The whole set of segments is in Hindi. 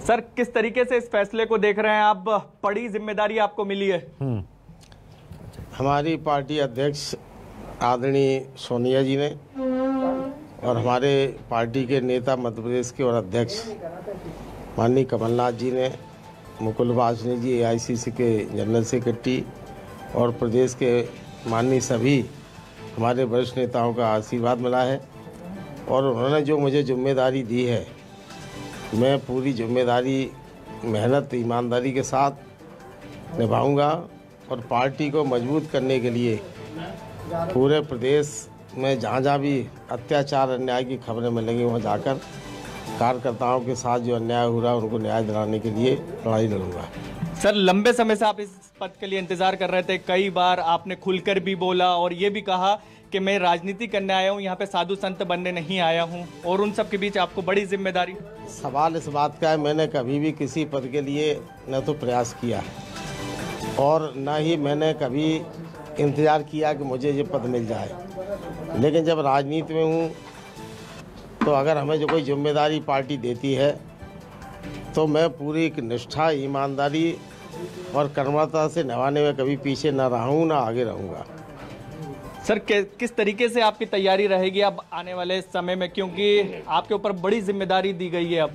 सर, किस तरीके से इस फैसले को देख रहे हैं आप? बड़ी जिम्मेदारी आपको मिली है। हमारी पार्टी अध्यक्ष आदरणीय सोनिया जी ने और हमारे पार्टी के नेता मध्य प्रदेश के और अध्यक्ष माननीय कमलनाथ जी ने, मुकुल वासनिक जी AICC के जनरल सेक्रेटरी और प्रदेश के माननीय सभी हमारे वरिष्ठ नेताओं का आशीर्वाद मिला है और उन्होंने जो मुझे जिम्मेदारी दी है, मैं पूरी जिम्मेदारी मेहनत ईमानदारी के साथ निभाऊंगा और पार्टी को मजबूत करने के लिए पूरे प्रदेश में जहाँ भी अत्याचार अन्याय की खबरें मिलेंगी वहाँ जाकर कार्यकर्ताओं के साथ जो अन्याय हो रहा है उनको न्याय दिलाने के लिए लड़ाई लड़ूंगा। सर, लंबे समय से आप इस पद के लिए इंतजार कर रहे थे। कई बार आपने खुलकर भी बोला और ये भी कहा कि मैं राजनीति करने आया हूँ, यहाँ पे साधु संत बनने नहीं आया हूँ, और उन सब के बीच आपको बड़ी जिम्मेदारी। सवाल इस बात का है, मैंने कभी भी किसी पद के लिए न तो प्रयास किया और न ही मैंने कभी इंतज़ार किया कि मुझे ये पद मिल जाए। लेकिन जब राजनीति में हूँ तो अगर हमें जो कोई जिम्मेदारी पार्टी देती है तो मैं पूरी एक निष्ठा, ईमानदारी और कर्मठता से निभाने में कभी पीछे न रहा हूँ, न आगे रहूँगा। सर, किस तरीके से आपकी तैयारी रहेगी अब आने वाले समय में, क्योंकि आपके ऊपर बड़ी जिम्मेदारी दी गई है? अब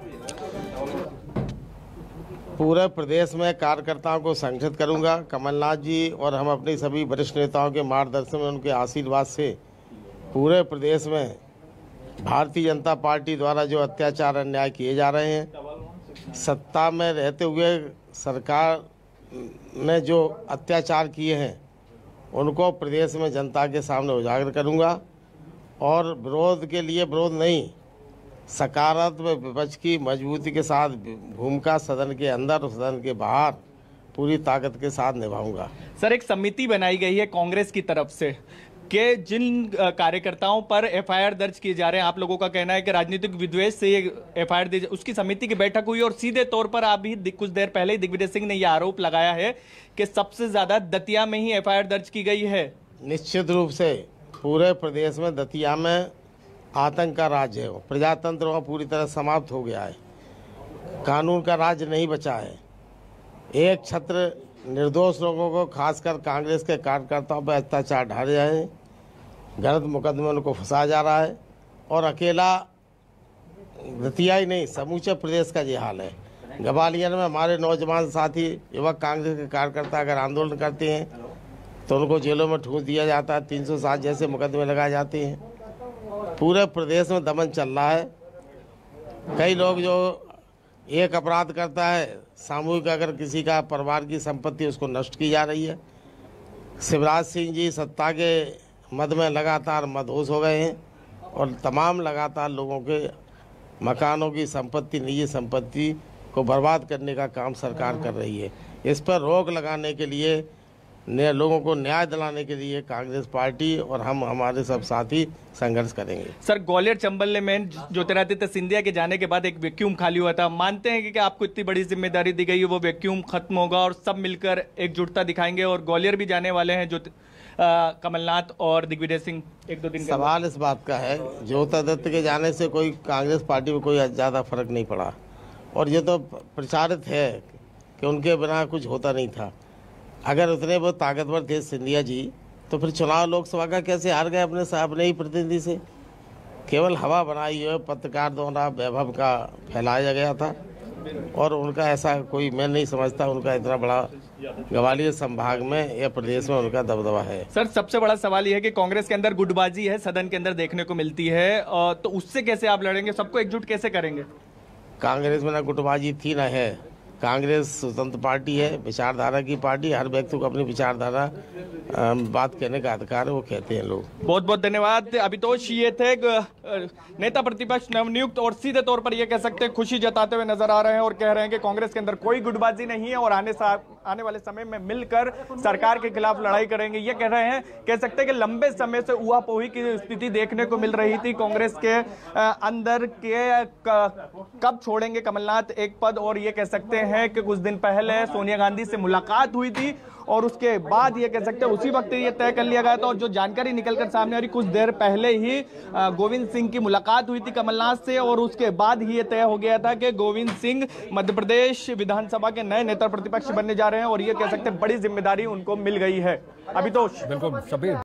पूरे प्रदेश में कार्यकर्ताओं को संगठित करूंगा। कमलनाथ जी और हम अपने सभी वरिष्ठ नेताओं के मार्गदर्शन में, उनके आशीर्वाद से पूरे प्रदेश में भारतीय जनता पार्टी द्वारा जो अत्याचार अन्याय किए जा रहे हैं, सत्ता में रहते हुए सरकार ने जो अत्याचार किए हैं उनको प्रदेश में जनता के सामने उजागर करूंगा और विरोध के लिए विरोध नहीं, सकारात्मक विपक्ष की मजबूती के साथ भूमिका सदन के अंदर और सदन के बाहर पूरी ताकत के साथ निभाऊंगा। सर, एक समिति बनाई गई है कांग्रेस की तरफ से कि जिन कार्यकर्ताओं पर FIR दर्ज किए जा रहे हैं, आप लोगों का कहना है कि राजनीतिक विद्वेष से ये FIR दी, उसकी समिति की बैठक हुई और सीधे तौर पर अभी कुछ देर पहले ही दिग्विजय सिंह ने यह आरोप लगाया है कि सबसे ज्यादा दतिया में ही FIR दर्ज की गई है। निश्चित रूप से पूरे प्रदेश में दतिया में आतंक का राज है, प्रजातंत्र वहाँ पूरी तरह समाप्त हो गया है, कानून का राज नहीं बचा है। एक छत्र निर्दोष लोगों को, खासकर कांग्रेस के कार्यकर्ताओं पर अत्याचार ढाए जाए हैं, गलत मुकदमे उनको फंसाया जा रहा है और अकेला दतिया ही नहीं, समूचे प्रदेश का ये हाल है। ग्वालियर में हमारे नौजवान साथी युवक कांग्रेस के कार्यकर्ता अगर आंदोलन करते हैं तो उनको जेलों में ठूंस दिया जाता है, 307 जैसे मुकदमे लगाए जाते हैं। पूरे प्रदेश में दमन चल रहा है। कई लोग जो एक अपराध करता है, सामूहिक अगर किसी का परिवार की संपत्ति उसको नष्ट की जा रही है। शिवराज सिंह जी सत्ता के मद में लगातार मदहोश हो गए हैं और तमाम लगातार लोगों के मकानों की संपत्ति, निजी संपत्ति को बर्बाद करने का काम सरकार कर रही है। इस पर रोक लगाने के लिए, लोगों को न्याय दिलाने के लिए कांग्रेस पार्टी और हम हमारे सब साथी संघर्ष करेंगे। सर, ग्वालियर चंबल में ज्योतिरादित्य सिंधिया के जाने के बाद एक वैक्यूम खाली हुआ था। मानते हैं कि आपको इतनी बड़ी जिम्मेदारी दी गई है, वो वैक्यूम खत्म होगा और सब मिलकर एकजुटता दिखाएंगे, और ग्वालियर भी जाने वाले हैं कमलनाथ और दिग्विजय सिंह 1-2 दिन। सवाल इस बात का है, ज्योतिरादित्य के जाने से कोई कांग्रेस पार्टी में कोई ज़्यादा फर्क नहीं पड़ा और ये तो प्रचारित है कि उनके बिना कुछ होता नहीं था। अगर उतने वो ताकतवर थे सिंधिया जी तो फिर चुनाव लोकसभा का कैसे हार गए अपने ही प्रतिनिधि से? केवल हवा बनाई हुई पत्रकार द्वारा वैभव का फैलाया गया था और उनका ऐसा कोई, मैं नहीं समझता उनका इतना बड़ा ग्वालियर संभाग में या प्रदेश में उनका दबदबा है। सर, सबसे बड़ा सवाल यह है कि कांग्रेस के अंदर गुटबाजी है, सदन के अंदर देखने को मिलती है, तो उससे कैसे आप लड़ेंगे? सबको एकजुट कैसे करेंगे? कांग्रेस में ना गुटबाजी थी ना है। कांग्रेस स्वतंत्र पार्टी है, विचारधारा की पार्टी। हर व्यक्ति को अपनी विचारधारा बात कहने का अधिकार है, वो कहते हैं लोग। बहुत बहुत धन्यवाद। अभितोष ये थे नेता प्रतिपक्ष नवनियुक्त और सीधे तौर पर ये कह सकते हैं खुशी जताते हुए नजर आ रहे हैं और कह रहे हैं कि कांग्रेस के अंदर कोई गुटबाजी नहीं है और आने वाले समय में मिलकर सरकार के खिलाफ लड़ाई करेंगे। ये कह रहे हैं, कह सकते हैं कि लंबे समय से ऊहापोही की स्थिति देखने को मिल रही थी कांग्रेस के अंदर के कब छोड़ेंगे कमलनाथ एक पद, और ये कह सकते हैं कि कुछ दिन पहले सोनिया गांधी से मुलाकात हुई थी और उसके बाद ये कह सकते हैं उसी वक्त ये तय कर लिया गया था। और जो जानकारी निकलकर सामने आ रही, कुछ देर पहले ही गोविंद सिंह की मुलाकात हुई थी कमलनाथ से और उसके बाद ही ये तय हो गया था कि गोविंद सिंह मध्य प्रदेश विधानसभा के नए नेता प्रतिपक्ष बनने जा रहे हैं और ये कह सकते हैं बड़ी जिम्मेदारी उनको मिल गई है। अभितोष। बिल्कुल शबीर।